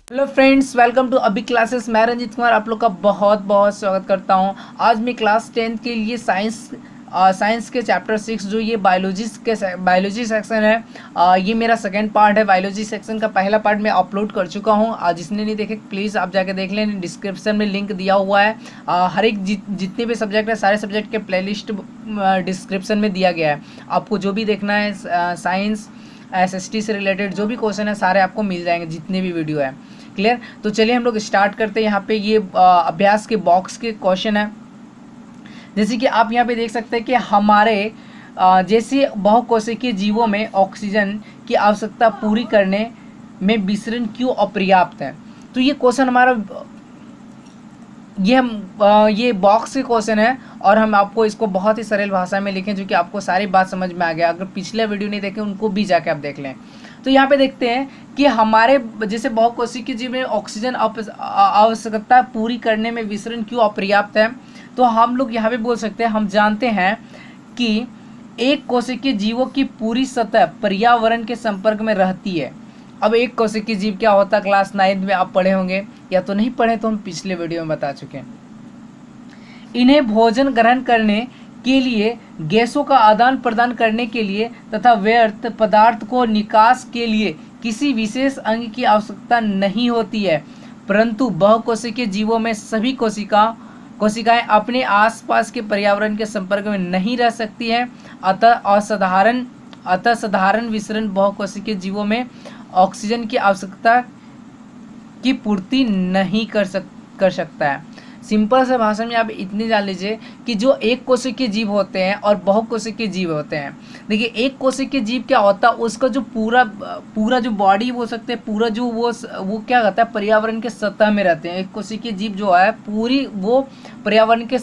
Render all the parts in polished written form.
Hello friends, welcome to Abhi classes. मैं रंजीत कुमार आप लोग का बहुत बहुत स्वागत करता हूं। आज मैं क्लास 10th के लिए साइंस के चैप्टर 6 जो ये बायोलॉजी सेक्शन है, ये मेरा सेकंड पार्ट है। बायोलॉजी सेक्शन का पहला पार्ट मैं अपलोड कर चुका हूं। जिसने नहीं देखे प्लीज़ आप जाके देख लें, डिस्क्रिप्शन में लिंक दिया हुआ है। हर एक जितने भी सब्जेक्ट है सारे सब्जेक्ट के प्लेलिस्ट डिस्क्रिप्शन में दिया गया है। आपको जो भी देखना है साइंस SST से रिलेटेड जो भी क्वेश्चन है सारे आपको मिल जाएंगे, जितने भी वीडियो है। क्लियर? तो चलिए हम लोग स्टार्ट करते हैं। यहाँ पे ये अभ्यास के बॉक्स के क्वेश्चन है। जैसे कि आप यहाँ पे देख सकते हैं कि हमारे जैसे बहुकोशिकीय जीवों में ऑक्सीजन की आवश्यकता पूरी करने में विसरण क्यों अपर्याप्त है। तो ये क्वेश्चन हमारा ये बॉक्स के क्वेश्चन है और हम आपको इसको बहुत ही सरल भाषा में लिखें जो कि आपको सारी बात समझ में आ गया। अगर पिछले वीडियो नहीं देखे उनको भी जाके आप देख लें। तो यहाँ पे देखते हैं कि हमारे जैसे बहुकोशिकीय जीव में ऑक्सीजन आवश्यकता पूरी करने में विसरण क्यों अपर्याप्त है। तो हम लोग यहाँ पे बोल सकते हैं, हम जानते हैं कि एक कोशिकीय जीवों की पूरी सतह पर्यावरण के संपर्क में रहती है। अब एक कोशिकीय जीव क्या होता है क्लास 9 में आप पढ़े होंगे, या तो नहीं पढ़े तो हम पिछले वीडियो में बता चुके हैं। इन्हें भोजन ग्रहण करने के लिए, गैसों का आदान प्रदान करने के लिए तथा व्यर्थ पदार्थ को निकास के लिए किसी विशेष अंग की आवश्यकता नहीं होती है, परंतु बहुकोशिकीय जीवों में सभी कोशिकाएं अपने आसपास के पर्यावरण के संपर्क में नहीं रह सकती हैं। अतः साधारण विसरण बहुकोशिकीय जीवों में ऑक्सीजन की आवश्यकता की पूर्ति नहीं कर सकता है। सिंपल से भाषा में आप इतनी जान लीजिए कि जो एक कोशिकीय जीव होते हैं और बहुकोशिकीय जीव होते हैं। देखिए एक कोशिकीय जीव क्या होता है, उसका जो पूरा जो बॉडी बोल सकते हैं, पूरा जो वो क्या कहता है पर्यावरण के सतह में रहते हैं। एक कोशिकीय जीव जो है पूरी वो पर्यावरण के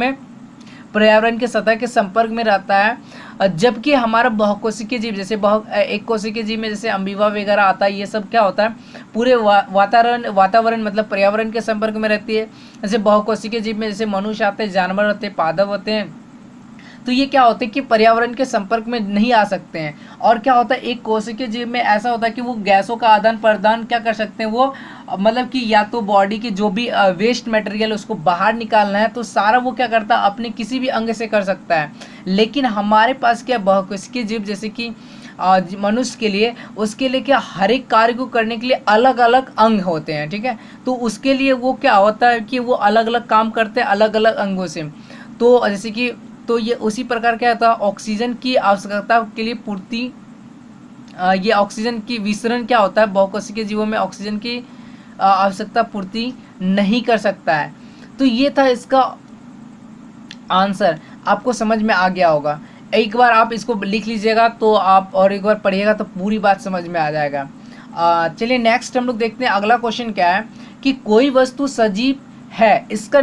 सतह के संपर्क में रहता है। जबकि हमारा बहुकोशिकीय जीव जैसे एक कोशिकीय जीव में जैसे अमीबा वगैरह आता है, ये सब क्या होता है पूरे वातावरण मतलब पर्यावरण के संपर्क में रहती है। जैसे बहुकोशिकीय जीव में जैसे मनुष्य आते हैं, जानवर होते हैं, पादप होते हैं, तो ये क्या होता है कि पर्यावरण के संपर्क में नहीं आ सकते हैं। और क्या होता है एक कोशिकीय जीव में ऐसा होता है कि वो गैसों का आदान प्रदान क्या कर सकते हैं, वो मतलब कि या तो बॉडी की जो भी वेस्ट मटेरियल उसको बाहर निकालना है तो सारा वो क्या करता है अपने किसी भी अंग से कर सकता है। लेकिन हमारे पास क्या बहुकोशिकीय जीव जैसे कि मनुष्य के लिए, उसके लिए क्या हर एक कार्य को करने के लिए अलग अलग अंग होते हैं। ठीक है, तो उसके लिए वो क्या होता है कि वो अलग अलग काम करते हैं अलग अलग अंगों से। तो जैसे कि तो ये उसी प्रकार क्या होता है ऑक्सीजन की आवश्यकता के लिए पूर्ति, ये ऑक्सीजन की विसरण क्या होता है बहुकोशिकीय जीवों में ऑक्सीजन की आवश्यकता पूर्ति नहीं कर सकता है। तो ये था इसका आंसर, आपको समझ में आ गया होगा। एक बार आप इसको लिख लीजिएगा तो आप और एक बार पढ़िएगा तो पूरी बात समझ में आ जाएगा। चलिए नेक्स्ट हम लोग देखते हैं अगला क्वेश्चन क्या है कि कोई वस्तु सजीव है इसका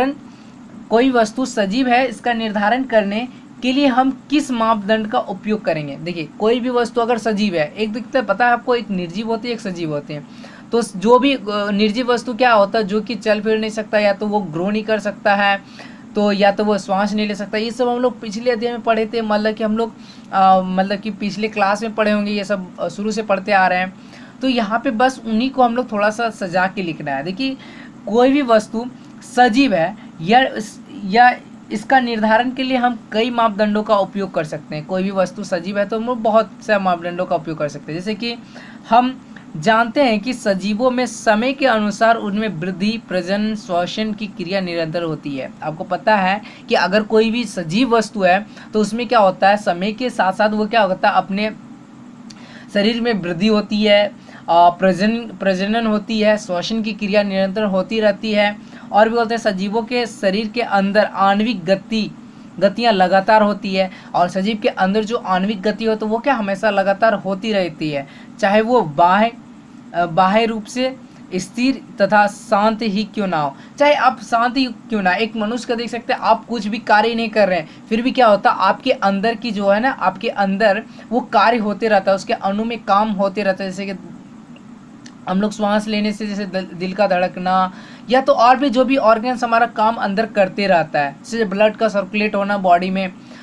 निर्धारण करने के लिए हम किस मापदंड का उपयोग करेंगे। देखिए कोई भी वस्तु अगर सजीव है, एक दिखता है पता है आपको, एक निर्जीव होती है एक सजीव होती है। तो जो भी निर्जीव वस्तु क्या होता है जो कि चल फिर नहीं सकता, या तो वो ग्रो नहीं कर सकता है, तो या तो वो श्वास नहीं ले सकता। ये सब हम लोग पिछले अध्याय में पढ़े थे, मतलब कि हम लोग मतलब कि पिछले क्लास में पढ़े होंगे, ये सब शुरू से पढ़ते आ रहे हैं। तो यहाँ पे बस उन्हीं को हम लोग थोड़ा सा सजा के लिखना है। देखिए कोई भी वस्तु सजीव है या इसका निर्धारण के लिए हम कई मापदंडों का उपयोग कर सकते हैं। कोई भी वस्तु सजीव है तो हम लोग बहुत से मापदंडों का उपयोग कर सकते हैं। जैसे कि हम जानते हैं कि सजीवों में समय के अनुसार उनमें वृद्धि, प्रजनन, श्वसन की क्रिया निरंतर होती है। आपको पता है कि अगर कोई भी सजीव वस्तु है तो उसमें क्या होता है समय के साथ साथ वो क्या होता है अपने शरीर में वृद्धि होती है, प्रजनन होती है, श्वसन की क्रिया निरंतर होती रहती है। और भी बोलते हैं सजीवों के शरीर के अंदर आणविक गतियाँ लगातार होती है, और सजीव के अंदर जो आणविक गति हो तो वो क्या हमेशा लगातार होती रहती है, चाहे वो बाह्य रूप से स्थिर तथा शांत ही क्यों ना हो। चाहे आप शांत ही क्यों ना, एक मनुष्य का देख सकते हैं आप कुछ भी कार्य नहीं कर रहे हैं फिर भी क्या होता है आपके अंदर की जो है ना, आपके अंदर वो कार्य होते रहता है, उसके अणु में काम होते रहता है। जैसे कि हम लोग श्वास लेने से जैसे दिल का धड़कना, या तो और भी जो भी ऑर्गन्स हमारा काम अंदर करते रहता है, जैसे ब्लड का सर्कुलेट होना बॉडी में,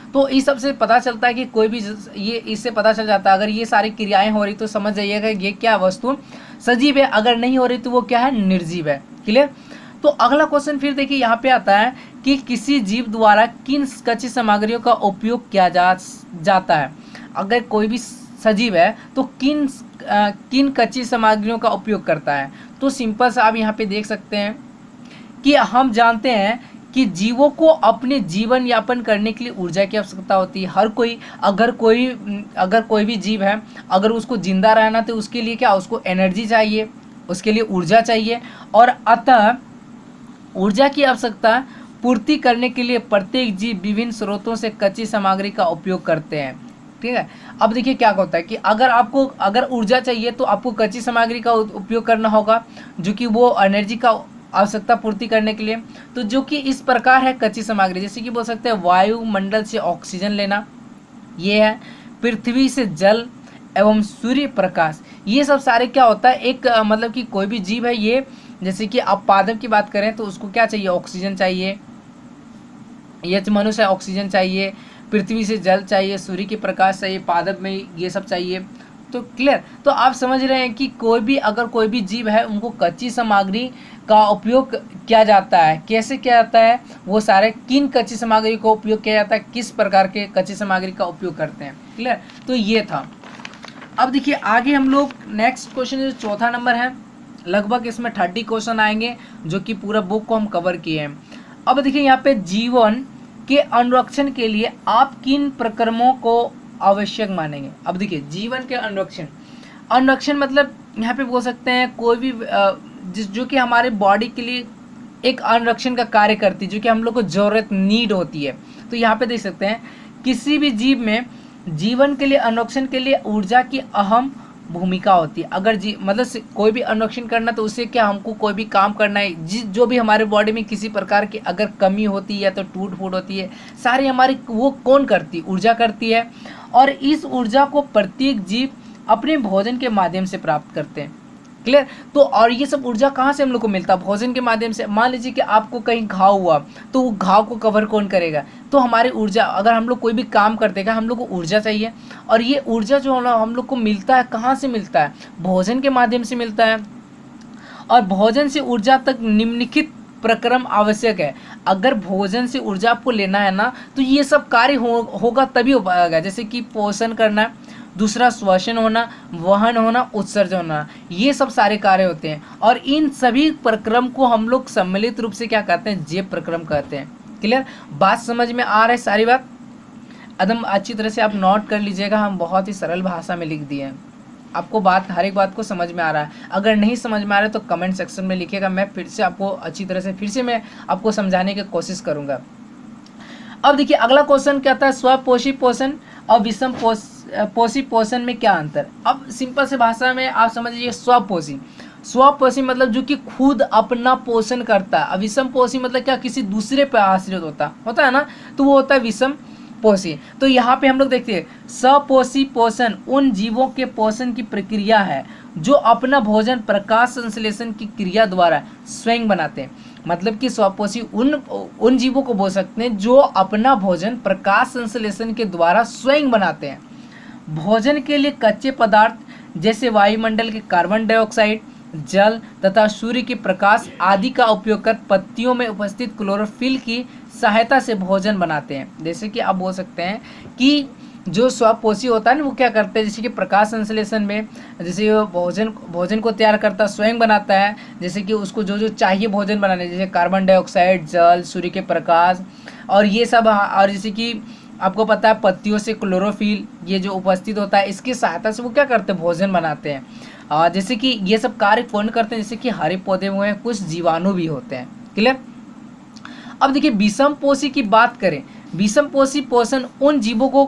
तो इस सब से पता चलता है कि कोई भी ये इससे पता चल जाता है अगर ये सारी क्रियाएं हो रही तो समझ जाइएगा ये क्या वस्तु सजीव है, अगर नहीं हो रही तो वो क्या है, निर्जीव है। क्लियर। तो अगला क्वेश्चन फिर देखिए यहाँ पे आता है कि किसी जीव द्वारा किन कच्ची सामग्रियों का उपयोग किया जाता है। अगर कोई भी सजीव है तो किन कच्ची सामग्रियों का उपयोग करता है। तो सिंपल सा आप यहाँ पे देख सकते हैं कि हम जानते हैं कि जीवों को अपने जीवन यापन करने के लिए ऊर्जा की आवश्यकता होती है। हर कोई अगर कोई भी जीव है, अगर उसको जिंदा रहना तो उसके लिए क्या, उसको एनर्जी चाहिए, उसके लिए ऊर्जा चाहिए। और अतः ऊर्जा की आवश्यकता पूर्ति करने के लिए प्रत्येक जीव विभिन्न स्रोतों से कच्ची सामग्री का उपयोग करते हैं। ठीक है। अब देखिए क्या होता है कि अगर ऊर्जा चाहिए तो आपको कच्ची सामग्री का उपयोग करना होगा, जो कि वो एनर्जी का आवश्यकता पूर्ति करने के लिए। तो जो कि इस प्रकार है कच्ची सामग्री, जैसे कि बोल सकते हैं वायुमंडल से ऑक्सीजन लेना, ये है पृथ्वी से जल एवं सूर्य प्रकाश। ये सब सारे क्या होता है, एक मतलब कि कोई भी जीव है ये, जैसे कि आप पादप की बात करें तो उसको क्या चाहिए, ऑक्सीजन चाहिए, ये मनुष्य ऑक्सीजन चाहिए, पृथ्वी से जल चाहिए, सूर्य की प्रकाश चाहिए, पादप में ये सब चाहिए। तो क्लियर। तो आप समझ रहे हैं कि कोई भी जीव है उनको कच्ची सामग्री का उपयोग किया जाता है। कैसे किया जाता है, वो सारे किन कच्ची सामग्री का उपयोग किया जाता है, किस प्रकार के कच्ची सामग्री का उपयोग करते हैं। क्लियर। तो ये था। अब देखिए आगे हम लोग नेक्स्ट क्वेश्चन जो चौथा नंबर है, लगभग इसमें 30 क्वेश्चन आएंगे जो कि पूरा बुक को हम कवर किए हैं। अब देखिए यहाँ पे जीवन के अनुरक्षण के लिए आप किन प्रक्रमों को आवश्यक मानेंगे। अब देखिए जीवन के अनुरक्षण मतलब यहाँ पे बोल सकते हैं कोई भी जो कि हमारे बॉडी के लिए एक अनुरक्षण का कार्य करती है, जो कि हम लोग को जरूरत नीड होती है। तो यहाँ पे देख सकते हैं किसी भी जीव में जीवन के लिए अनुरक्षण के लिए ऊर्जा की अहम भूमिका होती है। अगर मतलब कोई भी अनुरक्षण करना तो उससे क्या, हमको कोई भी काम करना है, जो भी हमारे बॉडी में किसी प्रकार की अगर कमी होती है या तो टूट फूट होती है, सारी हमारी वो कौन करती, ऊर्जा करती है। और इस ऊर्जा को प्रत्येक जीव अपने भोजन के माध्यम से प्राप्त करते हैं। क्लियर। तो और ये सब ऊर्जा कहाँ से हम लोग को मिलता है, भोजन के माध्यम से। मान लीजिए कि आपको कहीं घाव हुआ तो वो घाव को कवर कौन करेगा, तो हमारी ऊर्जा, अगर हम लोग कोई भी काम करते हैं हम लोग को ऊर्जा चाहिए। और ये ऊर्जा जो हम लोग को मिलता है कहाँ से मिलता है, भोजन के माध्यम से मिलता है। और भोजन से ऊर्जा तक निम्नलिखित प्रक्रम आवश्यक है। अगर भोजन से ऊर्जा आपको लेना है ना तो ये सब कार्य होगा तभी हो पाएगा। जैसे कि पोषण करना, दूसरा श्वसन होना, वहन होना, उत्सर्जन होना, ये सब सारे कार्य होते हैं। और इन सभी प्रक्रम को हम लोग सम्मिलित रूप से क्या कहते हैं, जैव प्रक्रम कहते हैं। क्लियर। बात समझ में आ रहा है, सारी बात एकदम अच्छी तरह से आप नोट कर लीजिएगा। हम बहुत ही सरल भाषा में लिख दिए हैं, आपको हर एक बात को समझ में आ रहा है। अगर नहीं समझ में आ रहा है तो कमेंट सेक्शन में लिखिएगा, मैं फिर से आपको अच्छी तरह से फिर से मैं आपको समझाने की कोशिश करूंगा। अब देखिए अगला क्वेश्चन क्या था, स्वपोषी पोषण और विषम पोषी पोषण में क्या अंतर। अब सिंपल से भाषा में आप समझिए, स्वपोषी मतलब जो कि खुद अपना पोषण करता है। विषम पोषी मतलब क्या, किसी दूसरे पर आश्रित होता है ना, तो वो होता है विषम पोषी। तो यहाँ पे हम लोग देखते हैं सपोषी पोषण उन जीवों के पोषण की प्रक्रिया है जो अपना भोजन प्रकाश संश्लेषण की क्रिया द्वारा स्वयं बनाते हैं। मतलब कि स्वपोषी उन जीवों को बोल सकते हैं जो अपना भोजन प्रकाश संश्लेषण के द्वारा स्वयं बनाते हैं। भोजन के लिए कच्चे पदार्थ जैसे वायुमंडल के कार्बन डाइऑक्साइड, जल तथा सूर्य के प्रकाश आदि का उपयोग कर पत्तियों में उपस्थित क्लोरोफिल की सहायता से भोजन बनाते हैं। जैसे कि आप बोल सकते हैं कि जो स्वपोषी होता है ना, वो क्या करते हैं, जैसे कि प्रकाश संश्लेषण में जैसे भोजन को तैयार करता है, स्वयं बनाता है। जैसे कि उसको जो चाहिए भोजन बनाने, जैसे कार्बन डाइऑक्साइड, जल, सूर्य के प्रकाश और ये सब। और जैसे कि आपको पता है पत्तियों से क्लोरोफिल ये जो उपस्थित होता है, इसकी सहायता से वो क्या करते हैं, भोजन बनाते हैं। जैसे कि ये सब कार्य कौन करते हैं, जैसे कि हरे पौधे में कुछ जीवाणु भी होते हैं। क्लियर। अब देखिए विषम पोषी की बात करें, विषम पोषी पोषण उन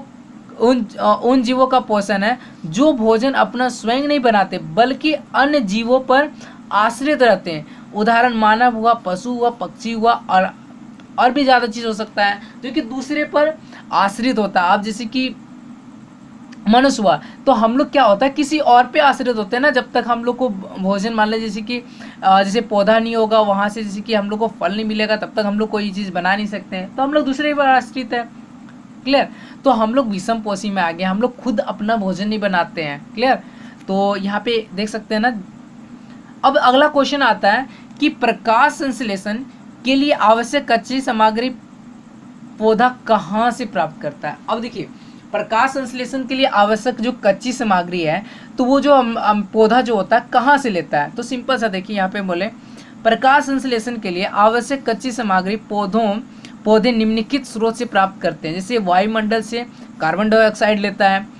जीवों का पोषण है जो भोजन अपना स्वयं नहीं बनाते बल्कि अन्य जीवों पर आश्रित रहते हैं। उदाहरण मानव हुआ, पशु हुआ, पक्षी हुआ और भी ज़्यादा चीज़ हो सकता है जो कि दूसरे पर आश्रित होता है। आप जैसे कि मनुष्य हुआ तो हम लोग क्या होता है, किसी और पे आश्रित होते हैं ना। जब तक हम लोग को भोजन, मान लीजिए जैसे कि जैसे पौधा नहीं होगा, वहाँ से जैसे कि हम लोग को फल नहीं मिलेगा, तब तक हम लोग कोई चीज़ बना नहीं सकते हैं, तो हम लोग दूसरे पर आश्रित है। क्लियर। तो हम लोग विषमपोषी में आ गए, हम लोग खुद अपना भोजन नहीं बनाते हैं, क्लियर। तो यहाँ पे देख सकते हैं ना। अब अगला क्वेश्चन आता है कि प्रकाश संश्लेषण के लिए आवश्यक कच्ची सामग्री पौधा कहाँ से प्राप्त करता है। अब देखिए, प्रकाश संश्लेषण के लिए आवश्यक जो कच्ची सामग्री है, तो वो जो पौधा जो होता है कहाँ से लेता है। तो सिंपल सा देखिए, यहाँ पे बोले प्रकाश संश्लेषण के लिए आवश्यक कच्ची सामग्री पौधे निम्नलिखित स्रोत से प्राप्त करते हैं। जैसे वायुमंडल से कार्बन डाइऑक्साइड लेता है,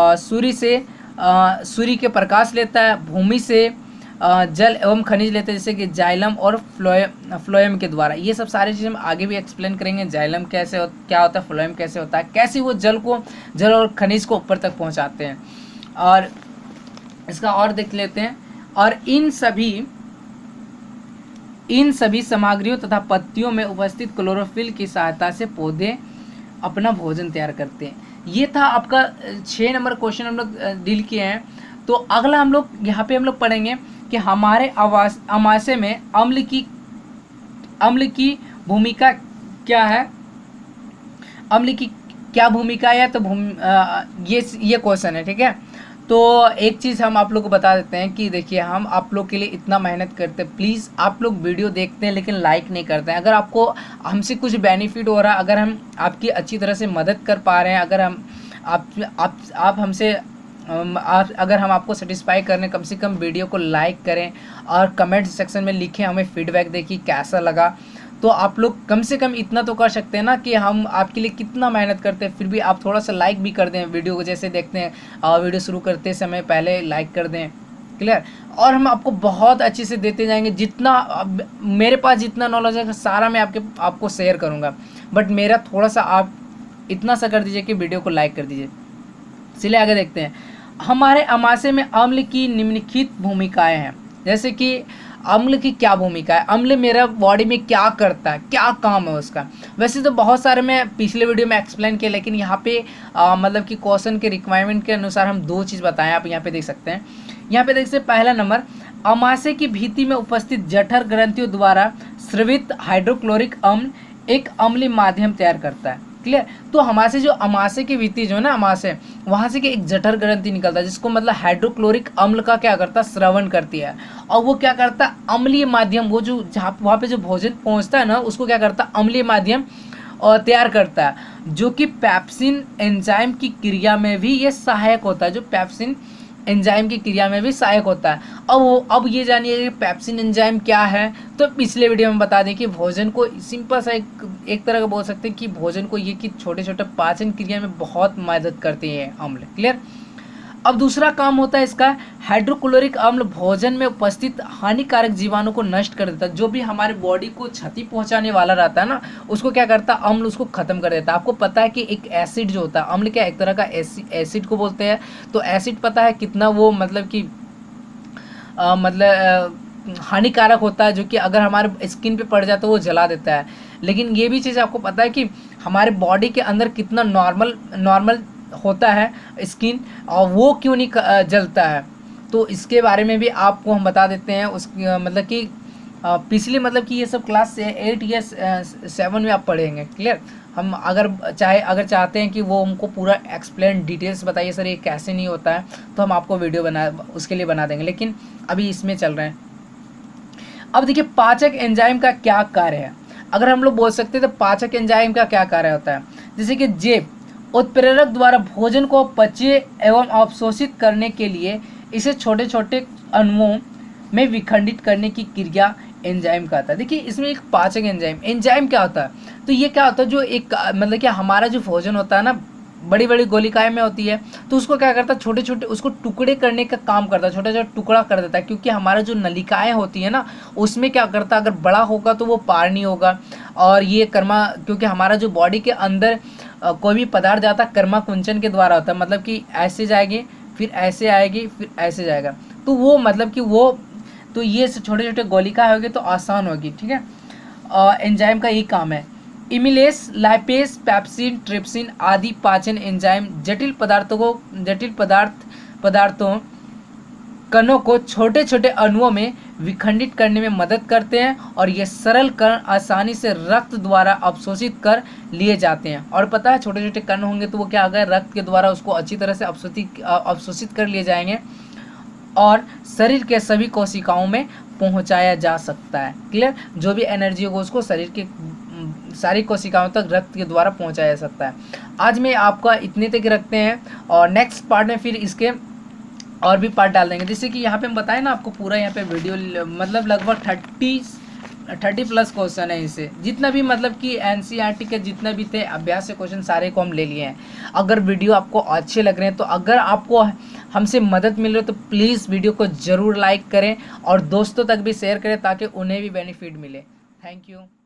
सूर्य के प्रकाश लेता है, भूमि से जल एवं खनिज लेते हैं जैसे कि जाइलम और फ्लोएम के द्वारा। ये सब सारी चीज़ हम आगे भी एक्सप्लेन करेंगे, जाइलम क्या होता है, फ्लोएम कैसे होता है, कैसे वो जल और खनिज को ऊपर तक पहुंचाते हैं। और इसका और देख लेते हैं। और इन सभी सामग्रियों तथा पत्तियों में उपस्थित क्लोरोफिल की सहायता से पौधे अपना भोजन तैयार करते हैं। ये था आपका 6 नंबर क्वेश्चन हम लोग डील किए हैं। तो अगला हम लोग यहाँ पे हम लोग पढ़ेंगे कि हमारे आमाशय में अम्ल की भूमिका क्या है, अम्ल की क्या भूमिका है। तो ये क्वेश्चन है, ठीक है। तो एक चीज़ हम आप लोग को बता देते हैं कि देखिए, हम आप लोग के लिए इतना मेहनत करते हैं, प्लीज़ आप लोग वीडियो देखते हैं लेकिन लाइक नहीं करते हैं। अगर आपको हमसे कुछ बेनिफिट हो रहा है, अगर हम आपकी अच्छी तरह से मदद कर पा रहे हैं, अगर हम आप हमसे अगर हम आपको सेटिस्फाई करने, कम से कम वीडियो को लाइक करें और कमेंट सेक्शन में लिखें, हमें फीडबैक देखिए कैसा लगा। तो आप लोग कम से कम इतना तो कर सकते हैं ना कि हम आपके लिए कितना मेहनत करते हैं, फिर भी आप थोड़ा सा लाइक भी कर दें वीडियो को। जैसे देखते हैं वीडियो शुरू करते समय पहले लाइक कर दें, क्लियर। और हम आपको बहुत अच्छे से देते जाएंगे, जितना मेरे पास जितना नॉलेज है सारा मैं आपको शेयर करूँगा। बट मेरा थोड़ा सा आप इतना सा कर दीजिए कि वीडियो को लाइक कर दीजिए। चलिए आगे देखते हैं। हमारे आमाशय में अम्ल की निम्नलिखित भूमिकाएं हैं। जैसे कि अम्ल की क्या भूमिका है, अम्ल मेरा बॉडी में क्या करता है, क्या काम है उसका। वैसे तो बहुत सारे मैं पिछले वीडियो में एक्सप्लेन किया, लेकिन यहाँ पे मतलब कि क्वेश्चन के रिक्वायरमेंट के अनुसार हम 2 चीज़ बताएं। आप यहाँ पे देख सकते हैं। यहाँ पे देख सकते हैं, पहला नंबर, आमाशय की भित्ति में उपस्थित जठर ग्रंथियों द्वारा स्रावित हाइड्रोक्लोरिक अम्ल एक अम्लीय माध्यम तैयार करता है, क्लियर। तो हमारे जो आमाशय की भित्ति जो है ना, आमाशय, वहाँ से एक जठर ग्रंथि निकलता है, जिसको मतलब हाइड्रोक्लोरिक अम्ल का क्या करता है, स्रवण करती है। और वो क्या करता है, अम्लीय माध्यम, वो जो जहाँ वहाँ पे जो भोजन पहुँचता है ना, उसको क्या करता है, अम्लीय माध्यम और तैयार करता है, जो कि पेप्सिन एंजाइम की क्रिया में भी ये सहायक होता है, जो पेप्सिन एंजाइम की क्रिया में भी सहायक होता है। अब ये जानिए कि पेप्सिन एंजाइम क्या है। तो पिछले वीडियो में बता दें कि भोजन को सिंपल सा एक तरह का बोल सकते हैं कि भोजन को ये कि छोटे छोटे पाचन क्रिया में बहुत मदद करते हैं अम्ल, क्लियर। अब दूसरा काम होता है इसका, हाइड्रोक्लोरिक अम्ल भोजन में उपस्थित हानिकारक जीवाणु को नष्ट कर देता है। जो भी हमारे बॉडी को क्षति पहुंचाने वाला रहता है ना, उसको क्या करता है, अम्ल उसको खत्म कर देता है। आपको पता है कि एक एसिड जो होता है, अम्ल क्या एक तरह का एसिड को बोलते हैं। तो एसिड पता है कितना वो मतलब कि हानिकारक होता है, जो कि अगर हमारे स्किन पे पड़ जाता है वो जला देता है। लेकिन ये भी चीज़ आपको पता है कि हमारे बॉडी के अंदर कितना नॉर्मल होता है स्किन, और वो क्यों नहीं जलता है। तो इसके बारे में भी आपको हम बता देते हैं। उस मतलब कि पिछले मतलब कि ये सब क्लास 8 या 7 में आप पढ़ेंगे, क्लियर। हम अगर चाहते हैं कि वो हमको पूरा एक्सप्लेन डिटेल्स बताइए सर ये कैसे नहीं होता है, तो हम आपको वीडियो उसके लिए बना देंगे, लेकिन अभी इसमें चल रहे हैं। अब देखिए, पाचक एंजाइम का क्या कार्य है। अगर हम लोग बोल सकते हैं तो पाचक एंजाइम का क्या कार्य होता है, जैसे कि जैव उत्प्रेरक द्वारा भोजन को पचे एवं अवशोषित करने के लिए इसे छोटे छोटे अणुओं में विखंडित करने की क्रिया एंजाइम का आता है। देखिए, इसमें एक पाचक एंजाइम क्या होता है, तो ये क्या होता है, जो एक मतलब कि हमारा जो भोजन होता है ना, बड़ी बड़ी गोलिकाएं में होती है, तो उसको क्या करता है, छोटे छोटे उसको टुकड़े करने का काम करता है, छोटा छोटा टुकड़ा कर देता है। क्योंकि हमारा जो नलिकाएं होती है ना, उसमें क्या करता है, अगर बड़ा होगा तो वो पार नहीं होगा। और ये क्योंकि हमारा जो बॉडी के अंदर कोई भी पदार्थ जाता है कर्मा कुंचन के द्वारा होता है, मतलब कि ऐसे जाएगी, फिर ऐसे आएगी, फिर ऐसे जाएगा। तो वो मतलब कि तो ये छोटे छोटे गोलिका होगी तो आसान होगी, ठीक है। एंजाइम का यही काम है। इमिलेस, लाइपेस, पेप्सिन, ट्रिप्सिन आदि पाचन एंजाइम जटिल पदार्थों कणों को छोटे छोटे अणुओं में विखंडित करने में मदद करते हैं और ये सरल कण आसानी से रक्त द्वारा अवशोषित कर लिए जाते हैं। और पता है छोटे छोटे कण होंगे तो वो क्या होगा, रक्त के द्वारा उसको अच्छी तरह से अवशोषित कर लिए जाएंगे और शरीर के सभी कोशिकाओं में पहुंचाया जा सकता है। क्लियर, जो भी एनर्जी होगा उसको शरीर के सारी कोशिकाओं तक रक्त के द्वारा पहुंचाया जा सकता है। आज में आपका इतने तक रखते हैं और नेक्स्ट पार्ट में फिर इसके और भी पार्ट डाल देंगे। जैसे कि यहाँ पे हम बताएं ना आपको पूरा यहाँ पे वीडियो मतलब लगभग 30 प्लस क्वेश्चन है। इसे जितना भी मतलब कि एनसीईआरटी के जितने भी थे अभ्यास से क्वेश्चन सारे को हम ले लिए हैं। अगर वीडियो आपको अच्छे लग रहे हैं तो अगर आपको हमसे मदद मिल रही है तो प्लीज़ वीडियो को ज़रूर लाइक करें और दोस्तों तक भी शेयर करें ताकि उन्हें भी बेनिफिट मिले। Thank you.